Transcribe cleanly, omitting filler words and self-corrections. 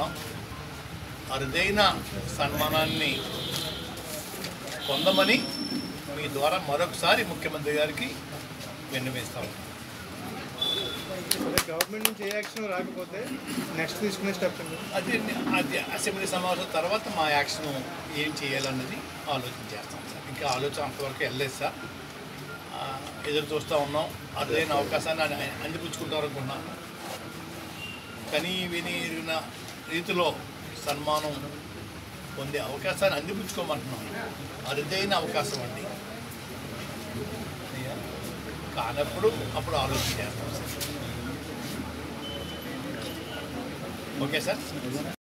ఉన్నాం. అరుదైన సన్మానాల్ని పొందమని మీ ద్వారా మరొకసారి ముఖ్యమంత్రి గారికి విన్నవిస్తాం. గవర్నమెంట్ నుంచి ఏ యాక్షన్ రాకపోతే నెక్స్ట్ తీసుకునే స్టెప్ అది అసెంబ్లీ సమావేశం తర్వాత మా యాక్షన్ ఏం చేయాలన్నది ఆలోచన చేస్తాం సార్. ఇంకా ఆలోచన అంతవరకు వెళ్ళలేదు సార్. ఎదురు చూస్తూ ఉన్నాం. అరుదైన అవకాశాన్ని అందిపుచ్చుకుంటారు అనుకున్నాను. కానీ విని ఎరిగిన రీతిలో సన్మానం పొందే అవకాశాన్ని అందిపుచ్చుకోమంటున్నాం. అరుదైన అవకాశం అండి. కానప్పుడు అప్పుడు ఆలోచన చేస్తాం సార్. Okay sir.